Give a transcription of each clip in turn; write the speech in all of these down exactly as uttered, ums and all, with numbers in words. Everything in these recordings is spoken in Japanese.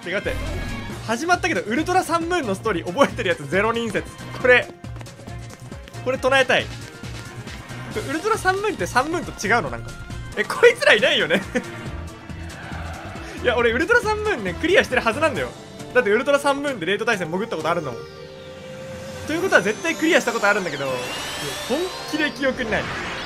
違うって。始まったけどウルトラサンムーンのストーリー覚えてるやつゼロ人説。これこれ唱えたい。ウルトラサンムーンってサンムーンと違うの？なんかえ、こいつらいないよねいや俺ウルトラサンムーンねクリアしてるはずなんだよ。だってウルトラサンムーンでレート対戦潜ったことあるんだもん。ということは絶対クリアしたことあるんだけど、本気で記憶にない。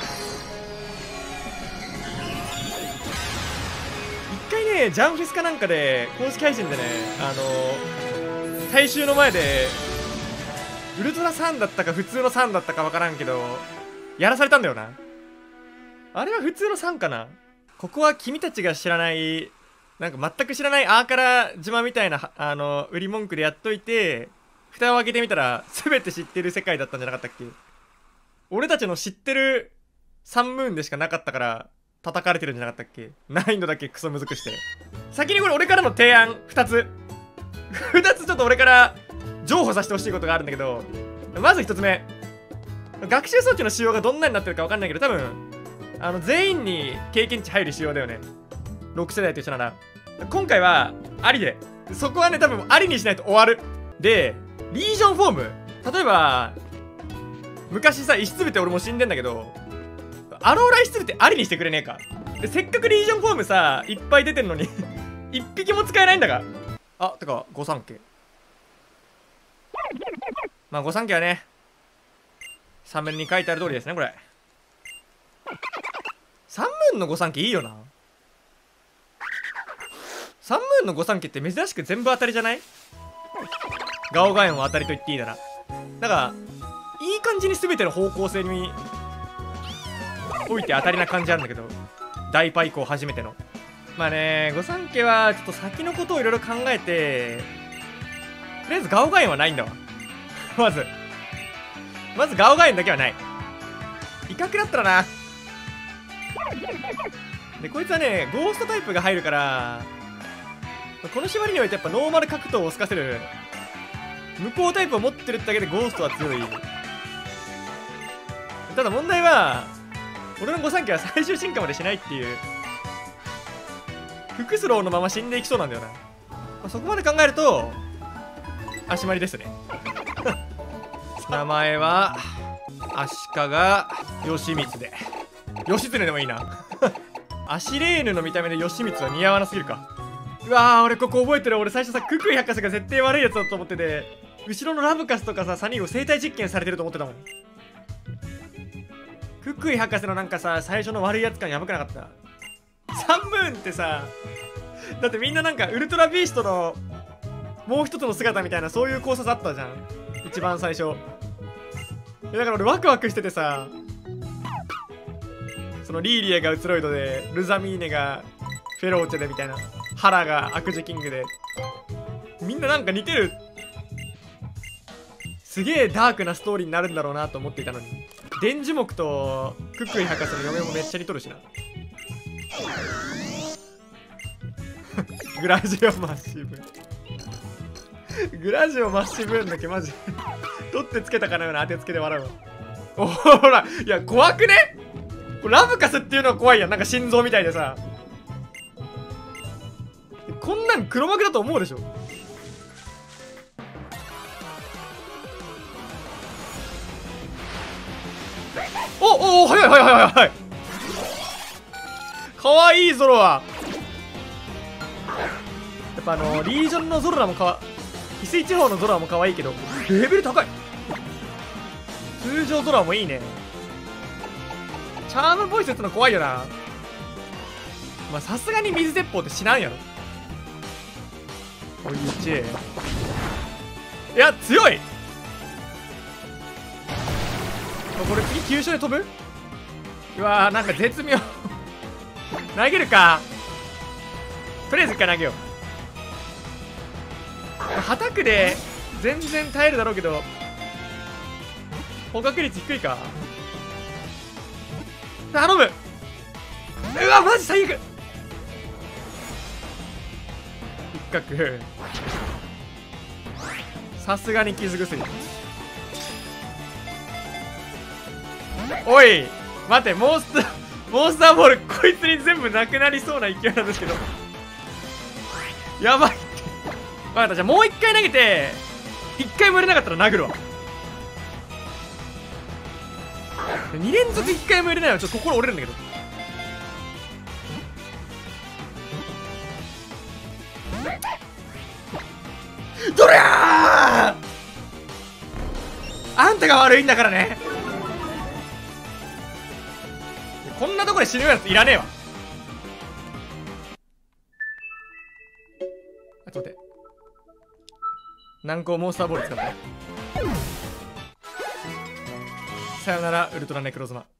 一回ねジャンフェスかなんかで公式配信でね、あのー、最終の前でウルトラサンだったか普通のサンだったか分からんけどやらされたんだよな。あれは普通のサンかな。ここは君たちが知らないなんか全く知らないアーカラ島みたいなあの売り文句でやっといて、蓋を開けてみたら全て知ってる世界だったんじゃなかったっけ。俺たちの知ってるサンムーンでしかなかったから叩かれてるんじゃなかったっけ。難易度だけクソむずくして。先にこれ俺からの提案ふたつふたつちょっと俺から譲歩させてほしいことがあるんだけど、まずひとつめ、学習装置の仕様がどんなになってるか分かんないけど多分あの全員に経験値入る仕様だよね。ろく世代と一緒なら今回はありで、そこはね多分ありにしないと終わる。でリージョンフォーム、例えば昔さ石つぶて俺も死んでんだけど、アローラ石つぶてありにしてくれねえか。でせっかくリージョンフォームさいっぱい出てんのに一匹も使えないんだが。あ、てか御三家、まあ御三家はねサムネに書いてある通りですね。これサンムーンの御三家いいよな。サンムーンの御三家って珍しく全部当たりじゃない？ガオガエンを当たりと言っていいなら、だからいい感じに全ての方向性において当たりな感じあるんだけど、ダイパ以降初めてのまあね、御三家はちょっと先のことをいろいろ考えて、とりあえずガオガエンはないんだわまずまずガオガエンだけはない。威嚇だったらな。でこいつはねゴーストタイプが入るから、この縛りにおいてやっぱノーマル格闘を押しかせる無効タイプを持ってるだけでゴーストは強い。ただ問題は俺の御三家は最終進化までしないっていう、フクスローのまま死んでいきそうなんだよな。まあ、そこまで考えると足回りですね名前は足利義満で、義経でもいいなアシレーヌの見た目で義満は似合わなすぎるか。うわー、俺ここ覚えてる。俺最初さククイ博士が絶対悪いやつだと思ってて、後ろのラブカスとかさサニーを生体実験されてると思ってたもん。ククイ博士のなんかさ最初の悪いやつ感やばくなかった？サンムーンってさ、だってみんななんかウルトラビーストのもう一つの姿みたいなそういう考察あったじゃん一番最初。だから俺ワクワクしててさ、そのリーリエがウツロイドでルザミーネがフェローチェでみたいな、ハラが悪事キングで、みんななんか似てる。すげえダークなストーリーになるんだろうなと思っていたのに、電磁木とクックイ博士の嫁もめっちゃ似とるしなグラジオマッシブグラジオマッシブーンだけマジ取ってつけたかのような当てつけで笑うわ。おほら、いや怖くね？これラブカスっていうのは怖いやん。なんか心臓みたいでさ、こんなん黒幕だと思うでしょ。おお、早い早い早い早い。かわいいゾロはやっぱあのー、リージョンのゾロラもかわ翡翠地方のゾロラもかわいいけどレベル高い。通常ゾロラもいいね。チャームボイス打つの怖いよな。まあさすがに水鉄砲って死なんやろ。おいちいや強い。これ次急所で飛ぶ。うわー、なんか絶妙投げるか。とりあえず一回投げよう。はたくで全然耐えるだろうけど捕獲率低いか。頼む。うわマジ最悪。一角さすがに傷薬。おい待って、モンスターモンスターボールこいつに全部なくなりそうな勢いなんですけどやばいって分かった、じゃあもう一回投げて一回も売れなかったら殴るわ。に連続一回も売れないわ。ちょっと心折れるんだけど。どりゃー、あんたが悪いんだからね。こんなとこで死ぬやついらねえわ。あ、ちょっと待って、難攻モンスターボール使った。さよならウルトラネクロズマ。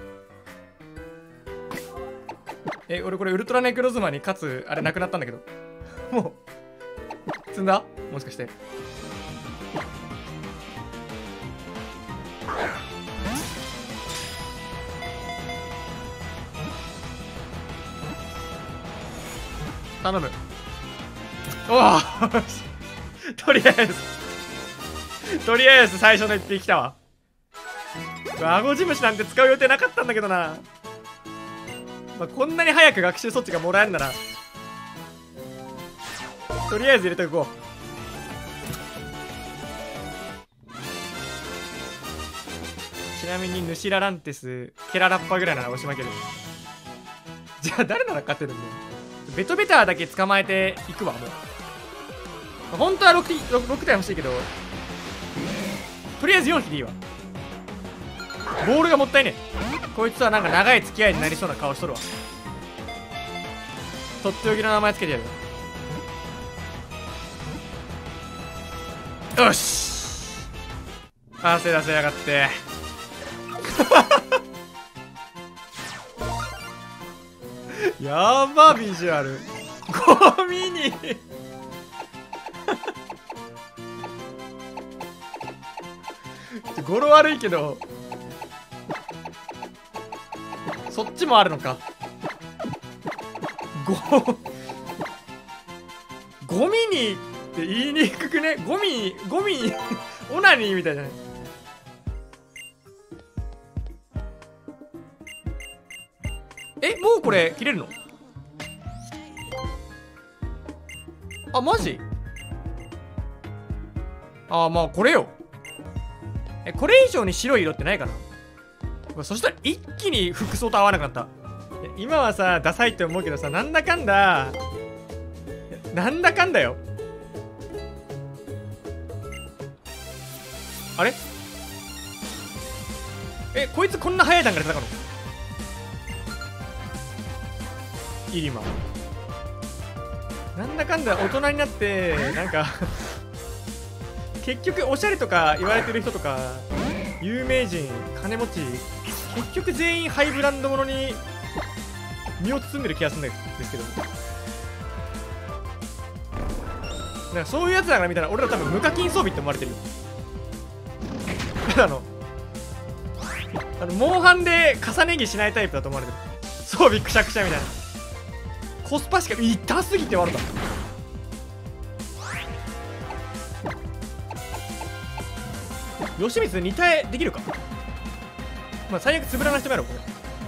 え、俺これウルトラネクロズマに勝つあれなくなったんだけどもう積んだ、もしかして。頼む。おおとりあえずとりあえず最初の一匹来たわ。アゴジムシなんて使う予定なかったんだけどな。まあ、こんなに早く学習措置がもらえるならとりあえず入れておこう。ちなみにヌシラランテスケララッパぐらいなら押し負ける。じゃあ誰なら勝てるんだよ。ベトベターだけ捕まえていくわ。もう本当は ろく, ろく体欲しいけど、とりあえずよんひきでいいわ。ボールがもったいねえ。こいつはなんか長い付き合いになりそうな顔しとるわ。とっておきの名前つけてやる。よし、汗出せやがってやばビジュアルゴミに語呂悪いけどそっちもあるのか。ゴゴミにって言いにくくね。ゴミゴミオナニーみたいじゃない。え、もうこれ切れるの？あ、マジ？あ、まあこれよ。え、これ以上に白い色ってないかな。そしたら一気に服装と合わなかった。今はさダサいって思うけどさ、なんだかんだなんだかんだよ。あれ、え、こいつこんな速い段階で戦うの？イリマなんだかんだ大人になってなんか結局おしゃれとか言われてる人とか有名人金持ち結局全員ハイブランドものに身を包んでる気がするんですけど、なんかそういうやつらから見たら俺ら多分無課金装備って思われてるよあのあのモンハンで重ね着しないタイプだと思われてる。装備くしゃくしゃみたいな。コスパしか痛すぎて悪かった。吉光に体できるか。まあ最悪つぶらな人もやろうこ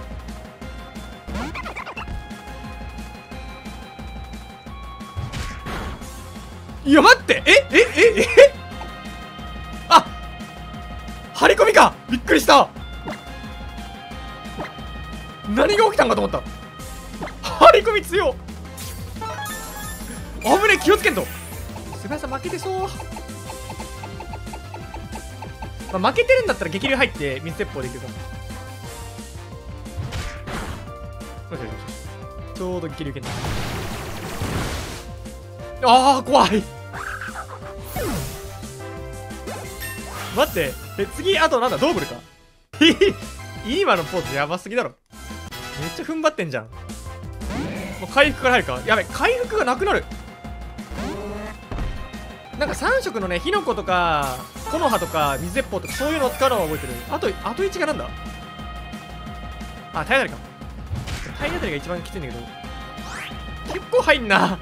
れ。いや待って、ええええあ、張り込みか。びっくりした。何が起きたんかと思った。張り込み強っ。危ねえ、気をつけんと。菅井さん負けてそう。まあ、負けてるんだったら激流入って水鉄砲できるかも。ちょうど激流いけんだ。ああ怖い待って、え、次あとなんだ、ドーブルか今のポーズやばすぎだろ。めっちゃ踏ん張ってんじゃん。もう回復から入るか。やべ、回復がなくなる。なんかさん色のね、火の粉とか木の葉とか水鉄砲とかそういうのを使うのは覚えてる。あとあといちがなんだ。あ、体当たりか。体当たりが一番きついんだけど結構入んな。や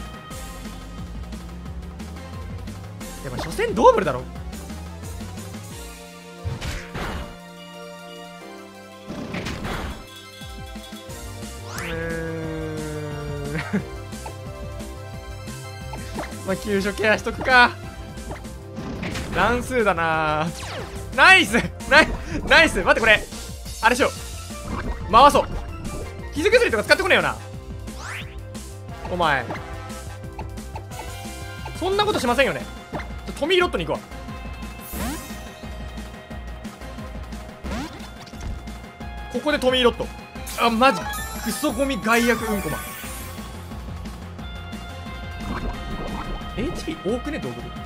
っぱ所詮ドーブルだろ。 まあ急所ケアしとくか。乱数だな。ナイスナイナイス。待って、これあれしよう、回そう。傷薬とか使ってこねえよなお前。そんなことしませんよね。トミーロットに行くわ。ここでトミーロット。あ、マジクソゴミ害悪うんこマン。 エイチピー 多くねドーブル。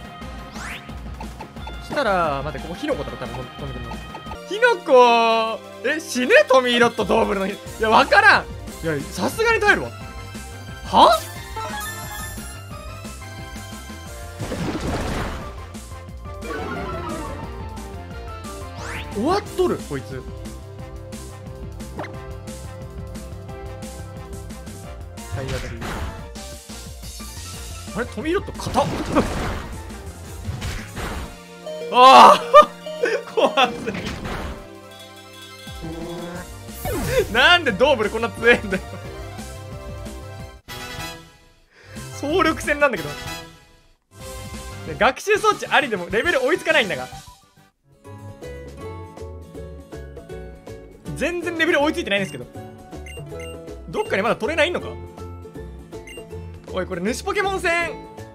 したら待って、ここヒノコだろ多分飛んでくるの。ヒノコえ死ぬトミーロットドーブルの日。いや分からん。いやさすがに耐えるわ。は終わっとるこいつ。体当たり。あれトミーロット硬っああ怖すぎなんでドーブルこんな強えんだよ総力戦なんだけど。学習装置ありでもレベル追いつかないんだが。全然レベル追いついてないんですけど。どっかにまだ取れないのか。おいこれ主ポケモン戦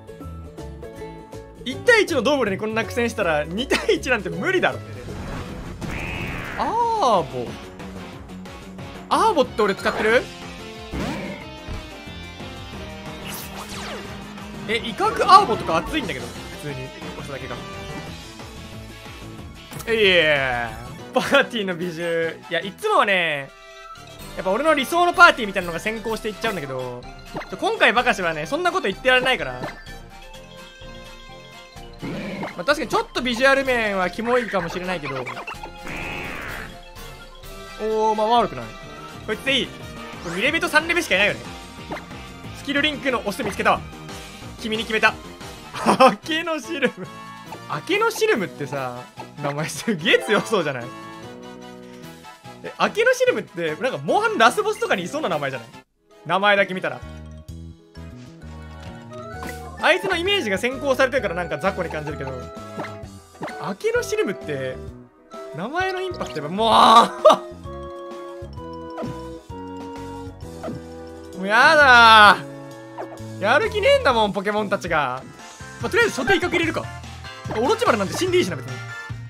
いち対いちのドーブルにこんな苦戦したらに対いちなんて無理だろ。アーボアーボって俺使ってる。え威嚇アーボとか熱いんだけど普通に押すだけが。いやパーティーの美獣。いやいつもはねやっぱ俺の理想のパーティーみたいなのが先行していっちゃうんだけど、今回バカシはねそんなこと言ってられないから。まあ、確かにちょっとビジュアル面はキモいかもしれないけど、おおまあ悪くない。こいつでいい。これにレベとさんレベしかいないよね。スキルリンクのオス見つけたわ。君に決めた。明けのシルム明けのシルムってさ名前すげえ強そうじゃない。え明けのシルムってなんかモンハンラスボスとかにいそうな名前じゃない。名前だけ見たらあいつのイメージが先行されてるからなんか雑魚に感じるけど、明けのシルムって名前のインパクトやっぱもうもうやだー。やる気ねえんだもんポケモンたちが。まあ、とりあえず初手威嚇入れるか。オロチマルなんて死んでいいしな別に。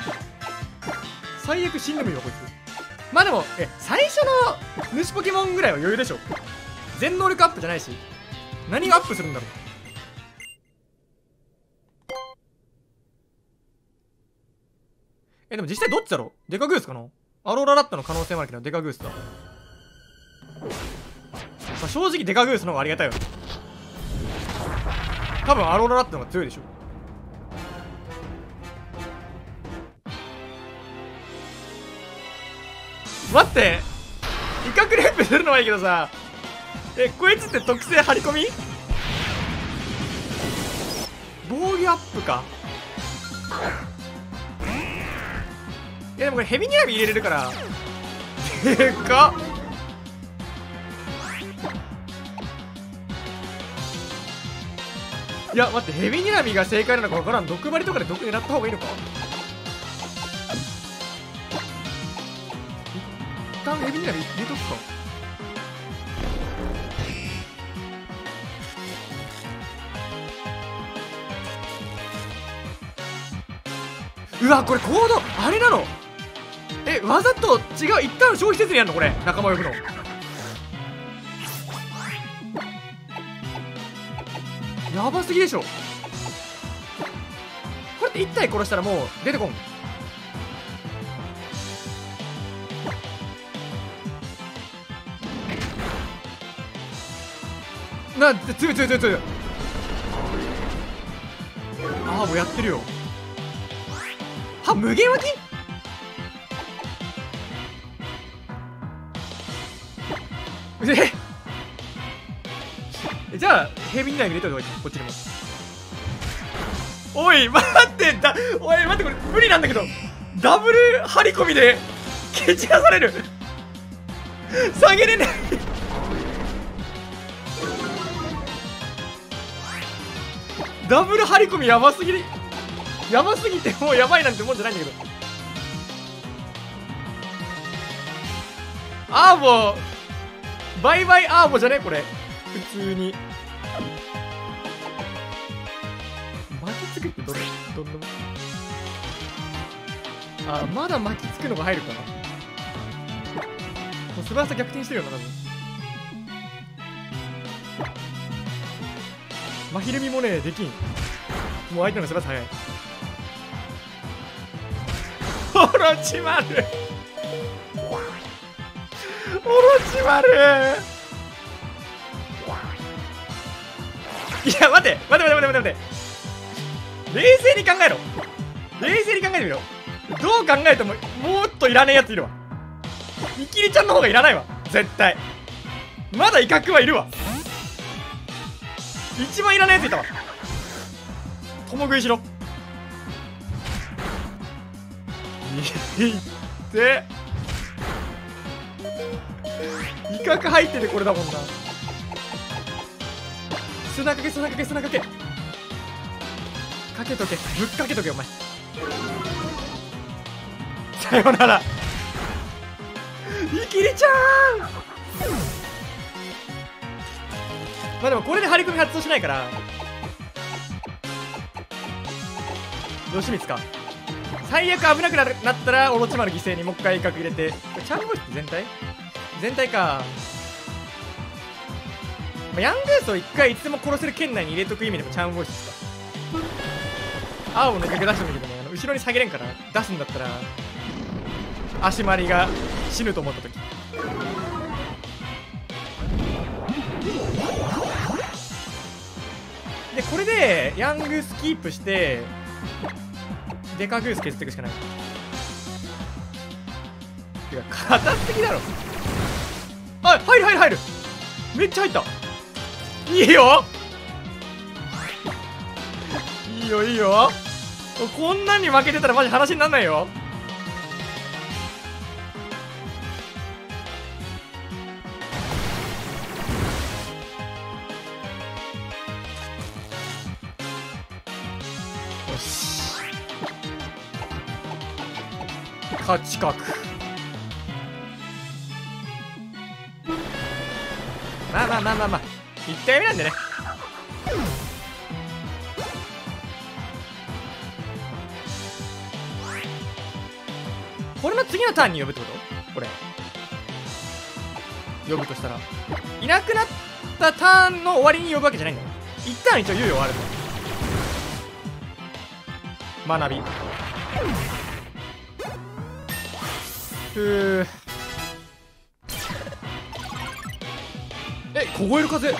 最悪死んでもいいわこいつ。まあでもえ最初の主ポケモンぐらいは余裕でしょ。全能力アップじゃないし何がアップするんだろう。えでも実際どっちだろう。デカグースかな。アローララットの可能性もあるけどデカグースだ。まあ、正直デカグースの方がありがたいよ。多分アローララットの方が強いでしょ。待って威嚇レップするのはいいけどさ、えこいつって特性張り込み防御アップか。いやでもこれヘビニラミ入れれるからでかっ。いや待ってヘビニラミが正解なのか分からん。毒針とかで毒狙った方がいいのか。一旦ヘビニラミ入れとくか。うわこれコードあれなの。えわざと違う一旦消費せずにやるのこれ。仲間呼ぶのやばすぎでしょ。これっていち体殺したらもう出てこん。な強い強い強い強い。ああもうやってるよ。は無限脇えじゃあヘビにない入れといた方がいい。こっちにも。おい待ってだおい待ってこれ無理なんだけどダブル張り込みで蹴散らされる下げれないダブル張り込みやばすぎる。やばすぎてもうやばいなんてもんじゃないんだけど。アーボバイバイアーボじゃねこれ普通に。巻きつくってどれどんどん。あ、まだ巻きつくのが入るかな。もう素早さ逆転してるよな多分。マヒルミもねできん。もう相手の素早さ早い。オロチマルオロチマル。いや待て待て待て待て待て待て。冷静に考えろ。冷静に考えてみろ。どう考えてももっといらねえやついるわ。イキリちゃんの方がいらないわ絶対。まだ威嚇はいるわ。一番いらないやついたわ。共食いしろ。いって威嚇入っててこれだもんな。砂かけ砂かけ砂かけかけとけ。ぶっかけとけお前。さよならイキリちゃん。まあでもこれで張り込み発動しないから吉光か。最悪危なくなったらオロチマル犠牲にもう一回威嚇入れて。チャームボイスって全体全体か。まあ、ヤングースを一回いつでも殺せる圏内に入れとく意味でもチャームボイスですか。青の威嚇出してもいいけどね、あの後ろに下げれんから出すんだったら足回りが死ぬと思った時。でこれでヤングースキープしてデカグース削っていくしかない。てか硬すぎだろ。あ、入る入る入る。めっちゃ入った。いいよいいよいいよ。こんなんに負けてたらマジ話になんないよ。よし勝ち確。まあまあまあまあまあいち体目なんでね。これの次のターンに呼ぶってこと。これ呼ぶとしたらいなくなったターンの終わりに呼ぶわけじゃないんだよ。一旦一応猶予はあるの。学びふう。え、凍える風。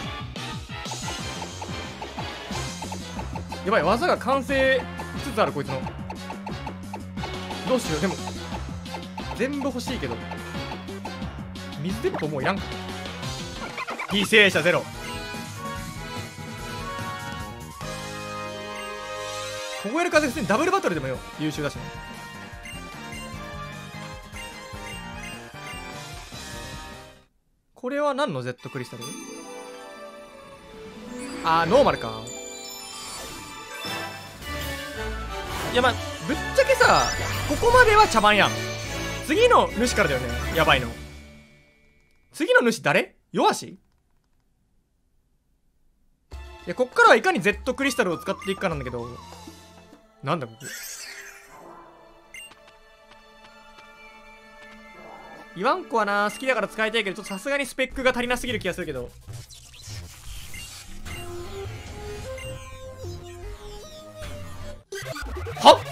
やばい、技が完成しつつあるこいつの。どうしよう。でも全部欲しいけど水鉄砲もういらんか。犠牲者ゼロ。凍える風普通にダブルバトルでもよ優秀だしね。これは何の Z クリスタル。あーノーマルか。いやまあぶっちゃけさここまでは茶番やん。次の主からだよねやばいの。次の主誰？弱し？いやこっからはいかに Z クリスタルを使っていくかなんだけど、なんだここ。イワンコはな好きだから使いたいけどちょっとさすがにスペックが足りなすぎる気がするけど。はっ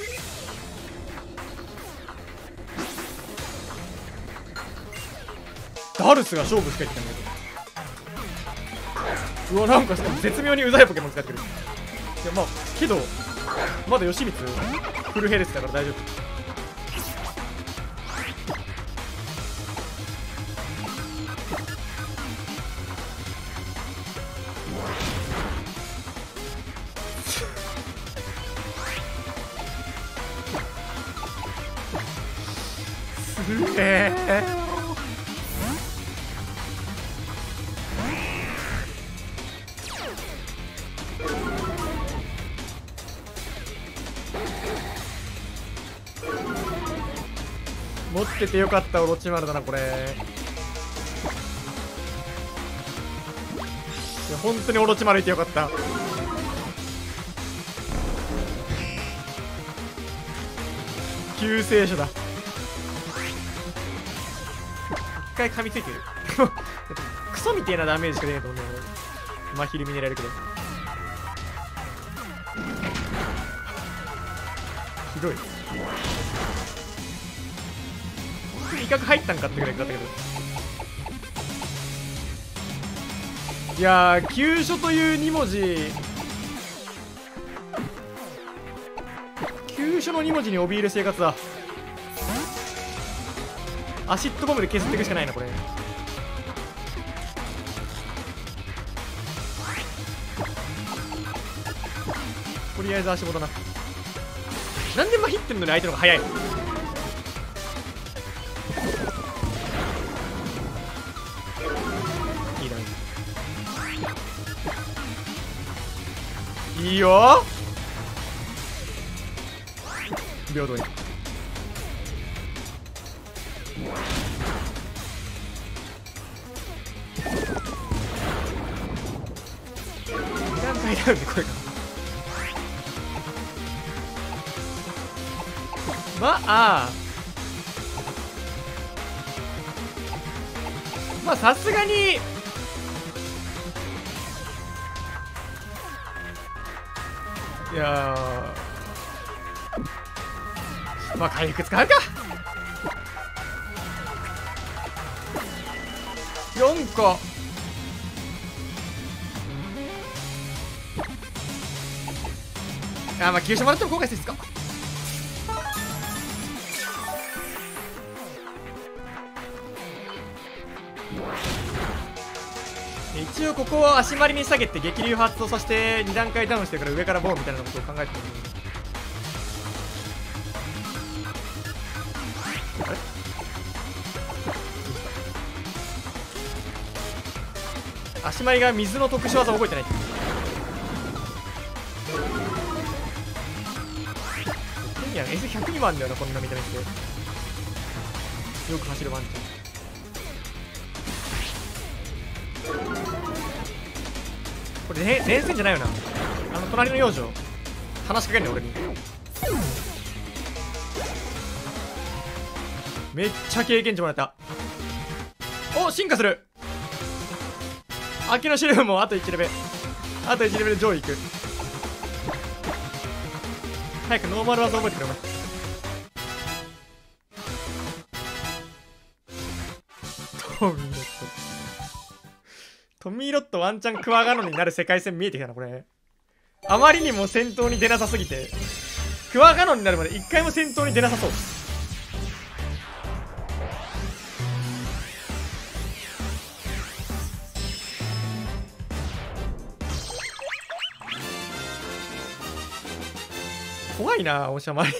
ダルスが勝負してきたんだけど。うわなんか絶妙にうざいポケモン使ってる。いやまあけどまだ吉光フルヘルスだから大丈夫。すげえ。 持っててよかったオロチマルだなこれ。いや本当にオロチマルいてよかった。救世主だ。一回噛みついてるクソみてえなダメージしか出ねえと思うんだよ。マヒルミネラルけどひどい。威嚇入ったんかってぐらいだったけど。いやー急所というに文字、急所のに文字に怯える生活だ。アシッドボムで削っていくしかないなこれ。とりあえず足元だな。なんでまひってんのに相手の方が早いの。いいだね。いいよ平等に。何回ダウンでこれか。まあまあさすがにいやーまあ回復使うか。よんこあ、まあ急所もらっても後悔せですか。一応ここを足回りに下げて激流発動させてに段階ダウンしてから上からボーンみたいなことを考えてる。あれ足回りが水の特殊技覚えてない。いや エスひゃくに もあるんだよなこんな見た目して。よく走るワンちゃん。これ、ね、連戦じゃないよな。あの隣の幼女話しかけんね俺に。めっちゃ経験値もらえた。お進化する。秋のシルフもあといちレベル、あといちレベル上位いく。早くノーマル技覚えてくれお前。トミーロットトミーロットワンチャンクワガノになる世界線見えてきたなこれ。あまりにも戦闘に出なさすぎてクワガノになるまで一回も戦闘に出なさそう。怖いなおしゃまり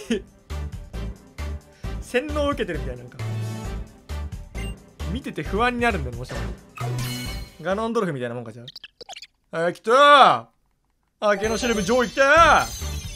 洗脳受けてるみたいな。なんか見てて不安になるんだよおしゃまり。ガノンドルフみたいなもんかじゃあ。あ、来たー。あ、毛のシルブ上位来た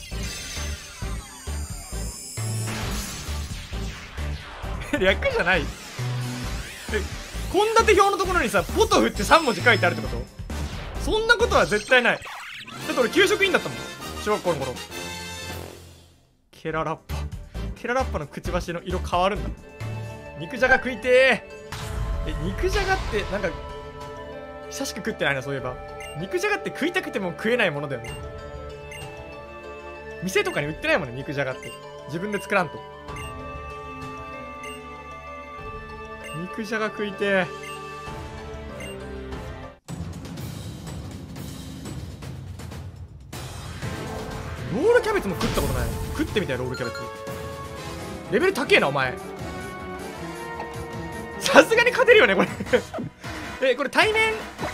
ー略じゃない。え、献立表のところにさポトフってさん文字書いてあるってこと。そんなことは絶対ない。だって俺給食員だったもん小学校の頃。ケララッパケララッパのくちばしの色変わるんだ。肉じゃが食いてー。え、肉じゃがってなんか久しく食ってないなそういえば。肉じゃがって食いたくても食えないものだよね。店とかに売ってないもんね肉じゃがって。自分で作らんと。肉じゃが食いてー。ロールキャベツも食ったことない。食ってみたいロールキャベツ。レベル高えなお前。さすがに勝てるよねこれえ、これ対面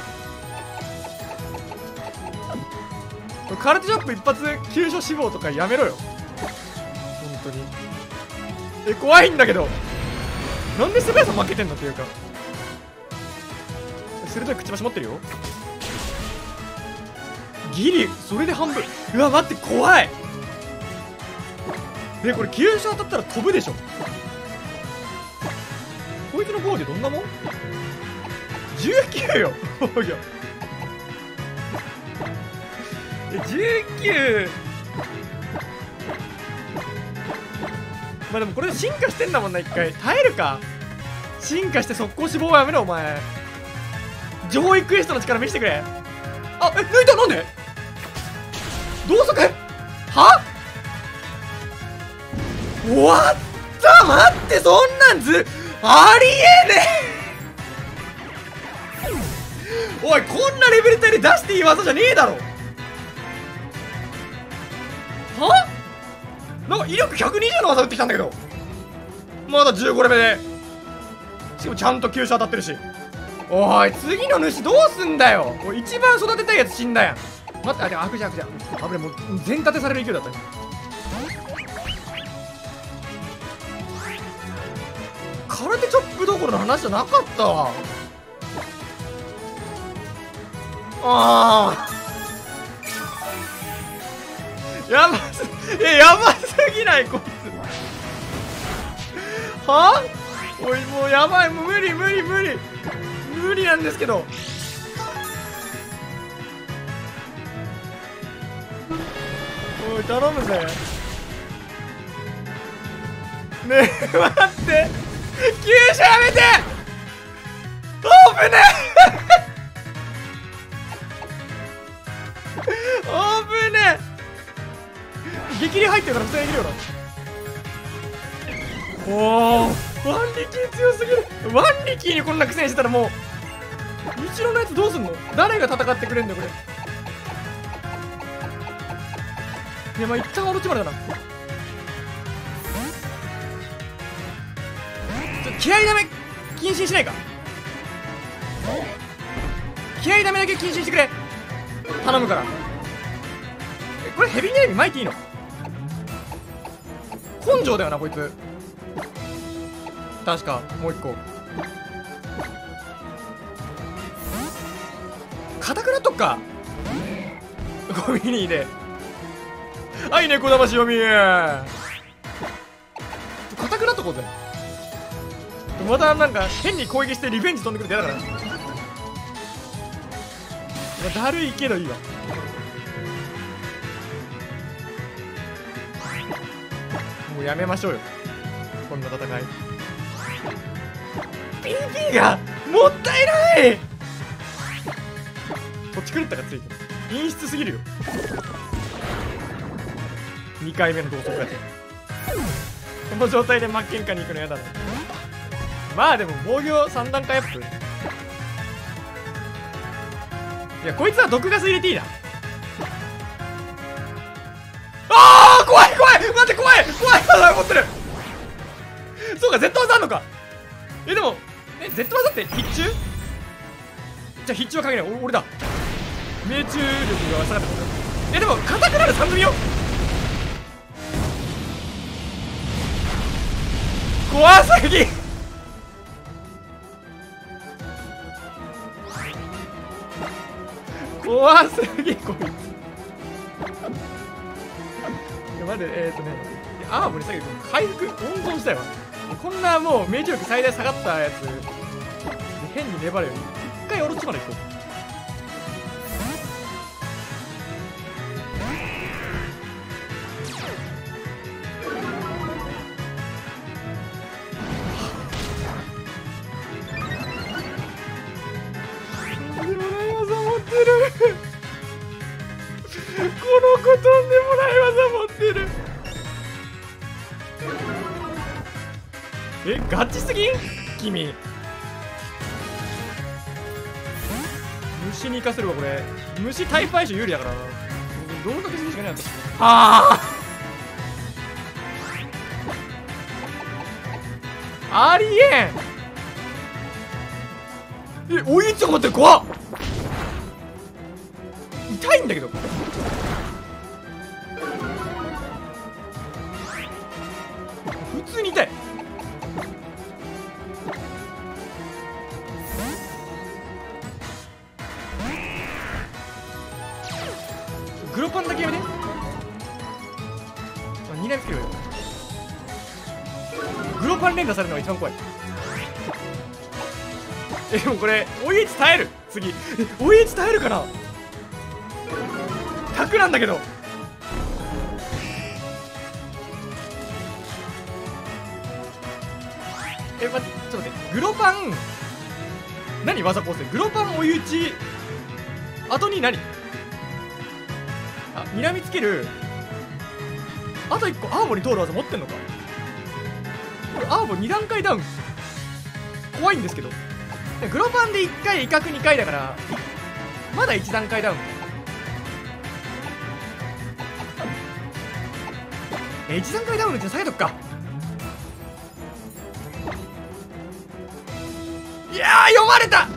カルテジャンプ一発急所死亡とかやめろよ本当に。え、怖いんだけどなんで素早さ負けてんのっていうか。鋭いくちばし持ってるよギリ。それで半分。うわ待って怖い。え、これ急所当たったら飛ぶでしょ。 の防御どんなもん？ じゅうきゅう よ防御じゅうきゅう。まあでもこれ進化してんだもんな。一回耐えるか。進化して速攻死亡はやめろお前。上位クエストの力見せてくれ。あ、え、抜いた。なんで同速は終わった。待って、そんなんずありえねえおい、こんなレベル帯で出していい技じゃねえだろ。はなんか威力ひゃくにじゅうの技打ってきたんだけど、まだじゅうごレベルで、しかもちゃんと急所当たってるし。おい、次の主どうすんだよ。おい、一番育てたいやつ死んだやん。待って、あ、でも悪じゃ悪じゃあぶね、もう全立てされる勢いだった。空手チョップどころの話じゃなかったわ。ああやばす、え、やばすぎないこいつ。はあ、おい、もうやばい、もう無理無理無理無理なんですけど。おい、頼むぜ。ねえ待って、急所やめて。オープンねオープンね。激励入ってるから普通にできるよな。おお、ワンリキー強すぎる。ワンリキーにこんな苦戦してたらもう後ろのやつどうすんの。誰が戦ってくれんだよこれ。いや、まあ一旦オロチマルだな。ちょ気合ダメ禁止にしないか。気合ダメだけ禁止にしてくれ、頼むから。え、これヘビーネイビー巻いていいの？根性だよなこいつ確か。もう一個硬くなっとっか。ゴミにではい猫だまし読み硬くなっとこうぜ。またなんか変に攻撃してリベンジ飛んでくるって嫌だから。だるいけどいいわ。もうやめましょうよこんな戦い。 ピーピー がもったいない。こっち狂ったかついて陰湿すぎるよにかいめの同窓会この状態で真っ喧嘩に行くのやだな。まあでも防御さん段階アップ。いやこいつは毒ガス入れていいな。ああ怖い怖い待って怖い怖い技持ってる。そうか Z 技あんのか。えでもえ Z 技って必中。じゃあ必中は関係ない。お俺だ命中力が下がってる。えでも硬くなるさん組よ。怖すぎ怖すぎこいつ。いや待ってえー、っとねアームに下げて回復温存したよ。こんなもう命中力最大下がったやつ変に粘るより一回オロチまで行こう。この子とんでもない技持ってる。えガチすぎん君。虫に生かせるわこれ。虫タイプ相性有利だからな。どんだけするしかないやつ。ああありえん。えおいちょっと待って怖っ。痛いんだけど。普通に痛い。グロパンだけやめて。にだいめつけるよ。グロパン連打されるのが一番怖い。 え、でもこれ追いエッジ耐える。次え追いエッジ耐えるかな。ひゃくなんだけど。え、ま、ちょっと待って。グロパン何技構成。グロパン追い打ち後に何、あ、睨みつける。あといっこアーボに通る技持ってんのか。これアーボに段階ダウン怖いんですけど。グロパンでいっかい威嚇にかいだからまだいち段階ダウン。えいち段階ダウンのうちに下げとくか。いやー読まれた。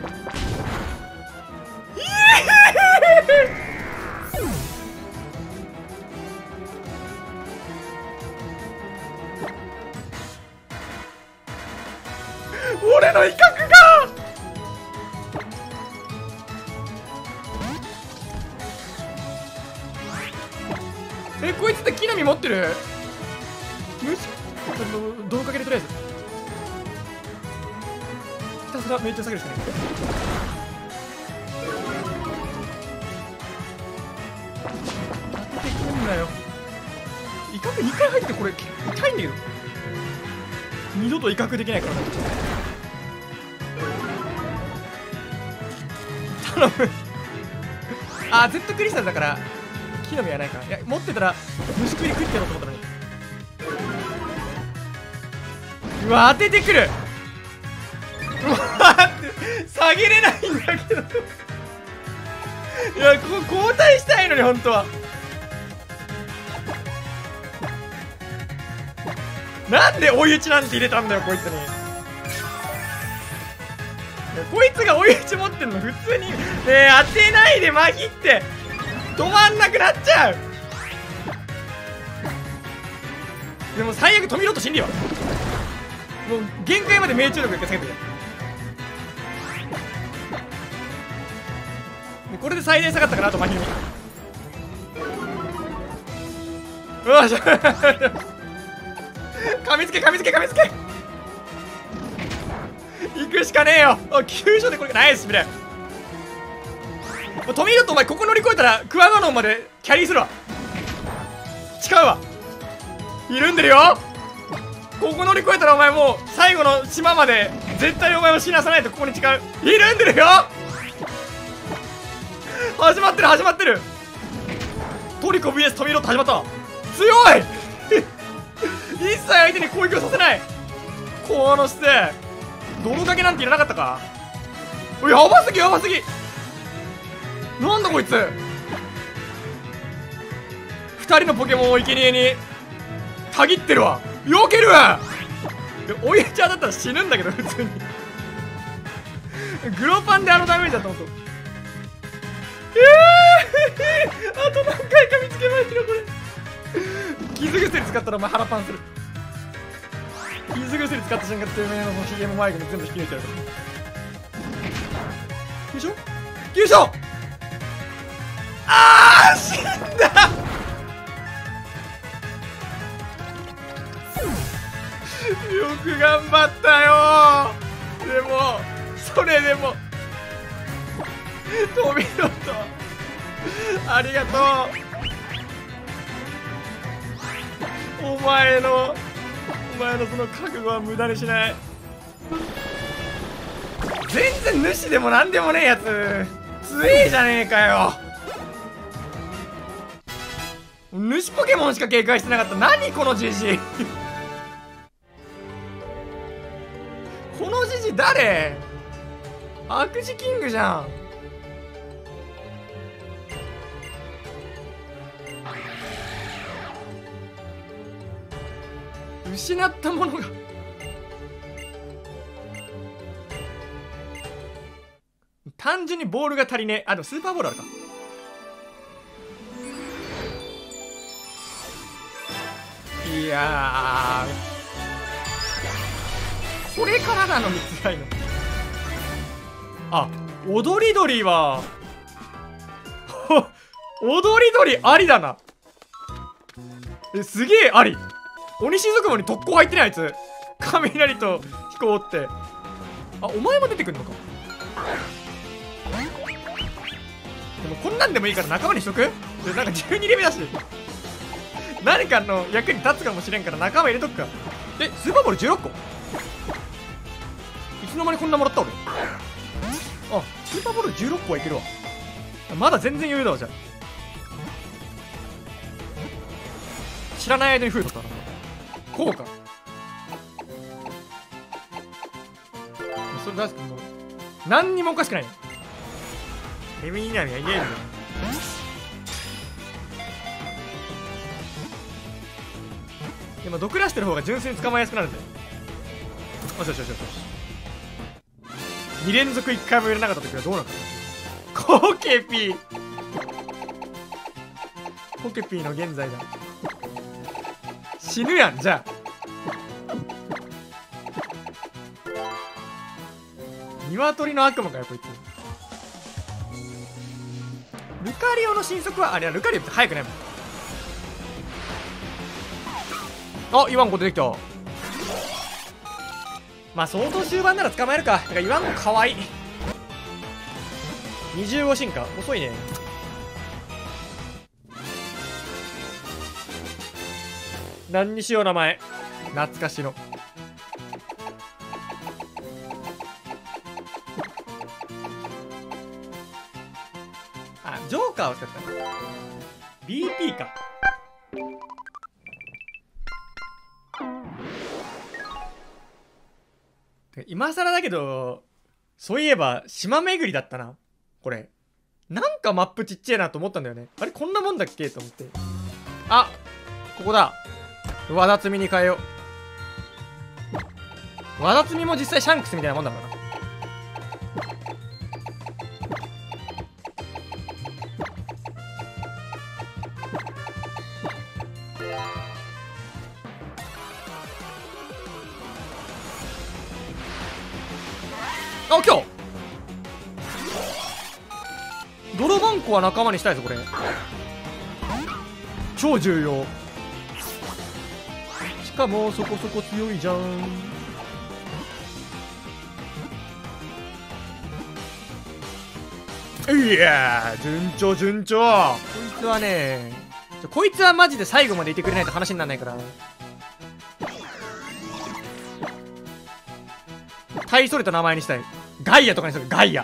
俺の威嚇がえ、こいつって木の実持ってる。無視泥かけでとりあえずひたすら命中下げるしかない。当ててくんなよ。威嚇にかい入ってこれ痛いんだけど。二度と威嚇できないからな。頼むあ、Z クリスタルだから木の実はないか。いや持ってたら虫食いで食ってやろうと思ったのに。うわ当ててくる。うわって下げれないんだけどいやここ交代したいのに本当は。なんで追い打ちなんて入れたんだよこいつに。こいつが追い打ち持ってんの普通にねえ当てないでまぎって止まんなくなっちゃう。でも最悪止めろと死んでよ。もう限界まで命中力が下げてる。これで最大下がったかな。あとまぎにうわっしゃ噛みつけ噛みつけ噛みつけ行くしかねえよ。あ急所でこれナイスミレ。トミードットお前ここ乗り越えたらクワガノンまでキャリーするわ。誓うわ。いるんでるよ。ここ乗り越えたらお前もう最後の島まで絶対お前も死なさないと。ここに誓う。いるんでるよ。始まってる始まってる。トリコ ブイエス トミードット始まった。強い一切相手に攻撃をさせない。この姿勢泥かけなんていらなかったか。やばすぎやばすぎ。なんだこいつ。二人のポケモンを生贄にたぎってるわ。避けるわ。追い打ち当たったら死ぬんだけど普通にグロパンであのダメージだった。ほんとえーあと何回か見つけましろこれ傷薬使ったらお前腹パンする。傷薬使った瞬間てめえのその シーエム マイクに全部引き抜いちゃうから。急所急所あー死んだよく頑張ったよ。でもそれでも飛び乗ったありがとう。お前のお前のその覚悟は無駄にしない。全然主でもなんでもねえやつ強えじゃねえかよ。主ポケモンしか警戒してなかった。何このジジこのジジ誰。悪事キングじゃん。失ったものが単純にボールが足りねえ。あ、でもスーパーボールあるか。いやーこれからなのに辛いの。あ、踊り鳥は踊り鳥ありだな。え、すげえあり。鬼しずくもに特攻入ってないあいつ。雷と飛行ってあ、お前も出てくんのか。でもこんなんでもいいから仲間にしとく。でなんかじゅうにレベルだし何かの役に立つかもしれんから仲間入れとくか。え、スーパーボールじゅうろっこ、いつの間にこんなもらった俺。あ、スーパーボールじゅうろっこはいけるわ。まだ全然余裕だわ。じゃあ知らない間に増えとったな。こうか。それ大好き。もう何にもおかしくない。エミニナミはいねえんだよ。でも毒出してる方が純粋に捕まえやすくなるんだよ。よしよしよしよし。に連続いっかいも入れなかった時はどうなったの。コケピーコケピーの現在だ。死ぬやん。じゃあ鶏の悪魔かよこいつ。ルカリオの新速はあれはルカリオって速くないもん。あ、言わんことできた。まあ相当終盤なら捕まえるか。だから言わんこかわいい。にじゅうご進化遅いね。何にしよう名前。懐かしの。あ、ジョーカーを使った。 ビーピー か。今更だけどそういえば島巡りだったなこれ。なんかマップちっちゃいなと思ったんだよね。あれこんなもんだっけと思って。あ、ここだ。わだつみに変えよう。わだつみも実際シャンクスみたいなもんだからな。あ、今日泥バンコは仲間にしたいぞこれ。超重要。しかもそこそこ強いじゃん。いやー順調順調。こいつはね、ちょこいつはマジで最後までいてくれないと話にならないから。大それた名前にしたい。ガイアとかにする。ガイア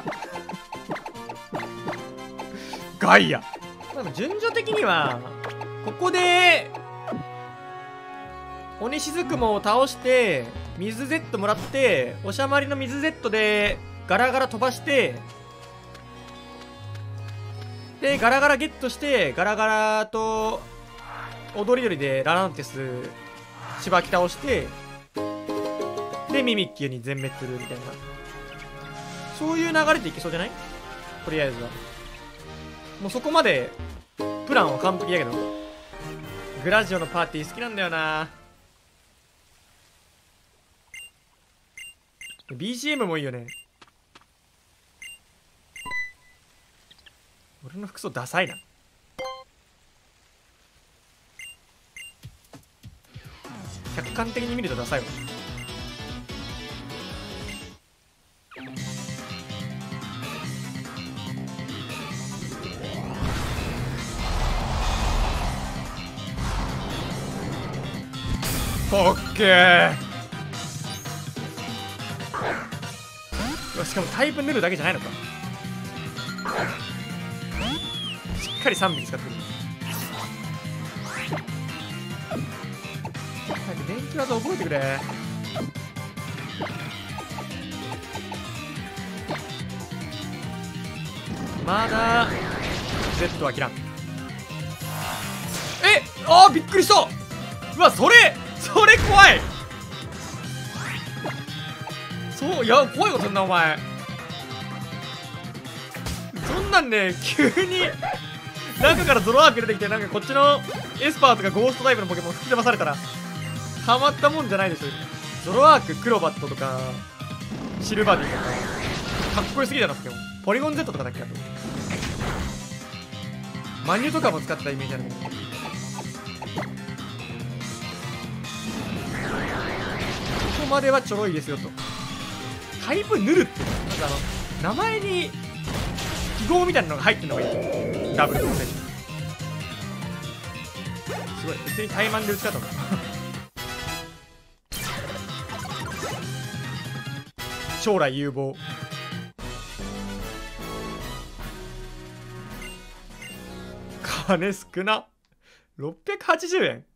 ガイア。でも順序的にはここで鬼しずくもを倒して水 Z もらって、おしゃまりの水 Z でガラガラ飛ばして、でガラガラゲットして、ガラガラと踊り鳥でラランテスしばき倒して、でミミッキュに全滅するみたいな、そういう流れでいけそうじゃない？とりあえずはもうそこまでプランは完璧だけど、グラジオのパーティー好きなんだよな。 ビージーエム もいいよね。俺の服装ダサいな。客観的に見るとダサいわ。オッケー。しかもタイプ塗るだけじゃないのか。しっかりさんびき使ってる。早く電気技覚えてくれ。まだ Z は切らん。え、あーびっくりした。うわ、それそれ怖い。そう、いや怖いよそんなお前。そんなんね、急に中からゾロアーク出てきて、なんかこっちのエスパーとかゴーストタイプのポケモン吹き飛ばされたらたまったもんじゃないでしょ。ゾロアーク、クロバットとかシルバーディとかかっこよすぎだな。ポケモンポリゴン Z とかだっけ。あとマニュとかも使ったイメージあるけど、ここまではちょろいですよと。 タイプヌルってなんかあの名前に記号みたいなのが入ってるのがいい。ダブルの選手すごい普通に怠慢で打ち方だ将来有望。金少なろっぴゃくはちじゅうえん。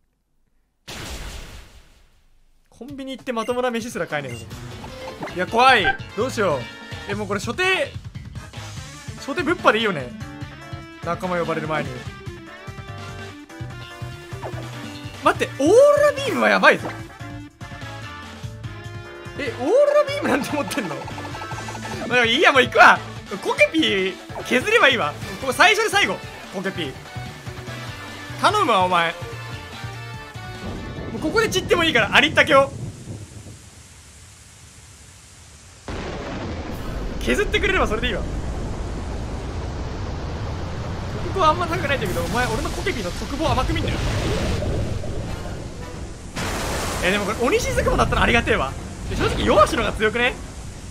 コンビニ行ってまともな飯すら買えねえよ。いや怖い、どうしよう。えもうこれ初手初手ぶっぱでいいよね、仲間呼ばれる前に。待ってオーロラビームはやばいぞ。えオーロラビームなんて思ってんの。まあ、いいやもう行くわ。コケピー削ればいいわ。ここ最初で最後コケピー頼むわお前。もうここで散ってもいいからありったけを削ってくれればそれでいいわ。ここはあんま高くないんだけど、お前俺のコケピーの特防甘く見んなよ。えでもこれ鬼しずくもだったらありがてえわ。正直弱しのが強くね。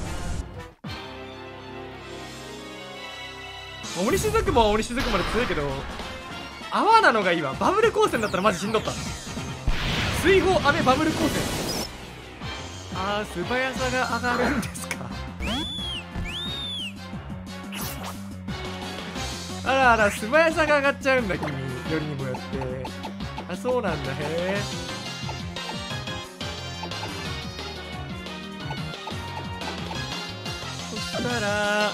鬼しずくもは鬼しずくまで強いけど泡なのがいいわ。バブル光線だったらマジしんどった。水泡雨バブル光線。あー素早さが上がるんですか。あらあら素早さが上がっちゃうんだ君、よりにもよって。あそうなんだ。へえそしたら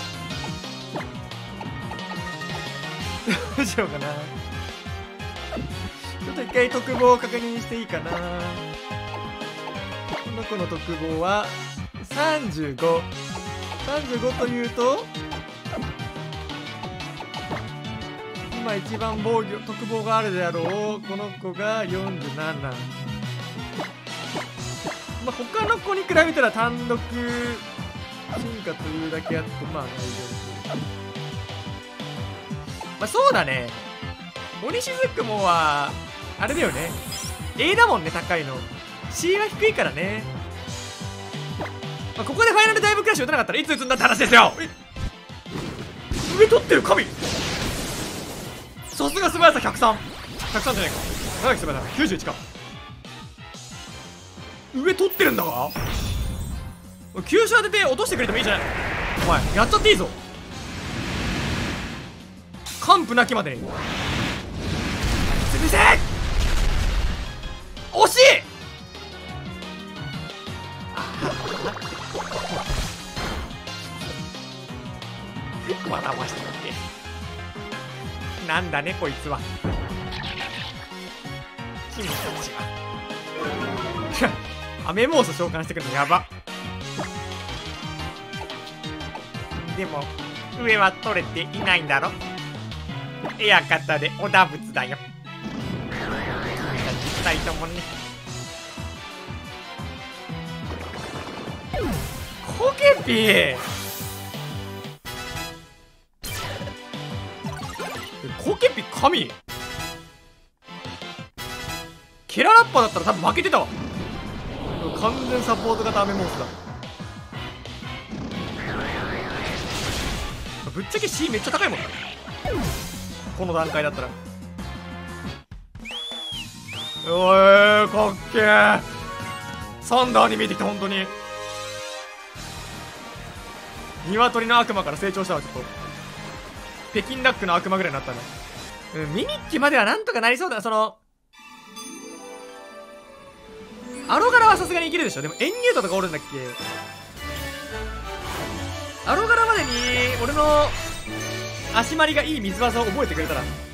どうしようかな。ちょっと一回特防を確認していいかな。この子の特防はさんじゅうご。さんじゅうごというと今一番防御特防があるであろうこの子がよんじゅうなな。まあ他の子に比べたら単独進化というだけあってまあ大丈夫。まあそうだね、鬼しずくもはあれだよね、 A だもんね高いの。 C は低いからね。まあ、ここでファイナルダイブクラッシュ打たなかったらいつ打つんだって話ですよ。上取ってる神、さすが素早さひゃくさん、ひゃくさんじゃないか、長き素早さきゅうじゅういちか。上取ってるんだが急所当てて落としてくれてもいいじゃない。お前やっちゃっていいぞ。完膚なきまでに潰せ。惜しい。笑わしておけ。なんだねこいつは。君たちはアメモース召喚してくるのやば。でも上は取れていないんだろ。エアカタでおだぶつだよ。君たちふたりともね。コケピーコケピ神ケララッパだったら多分負けてたわ。完全サポート型アメモースだ。ぶっちゃけ C めっちゃ高いもんねこの段階だったら。おいかっけー。サンダーに見えてきた。本当に鶏の悪魔から成長したわ。ちょっと北京ダックの悪魔ぐらいになったね。うんミニッキュまではなんとかなりそうだ。そのアロガラはさすがにいけるでしょ。でもエンニュートとかおるんだっけ。アロガラまでに俺の足回りがいい水技を覚えてくれたら